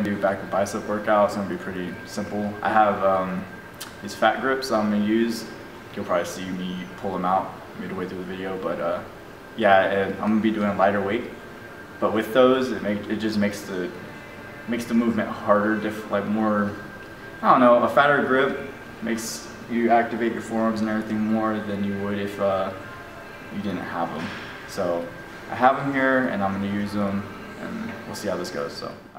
do back and bicep workout. It's gonna be pretty simple. I have these fat grips I'm gonna use. You'll probably see me pull them out midway through the video, but yeah, and I'm gonna be doing lighter weight. But with those, it just makes the movement harder, like more, I don't know, a fatter grip makes you activate your forearms and everything more than you would if you didn't have them. So I have them here and I'm going to use them, and we'll see how this goes. So.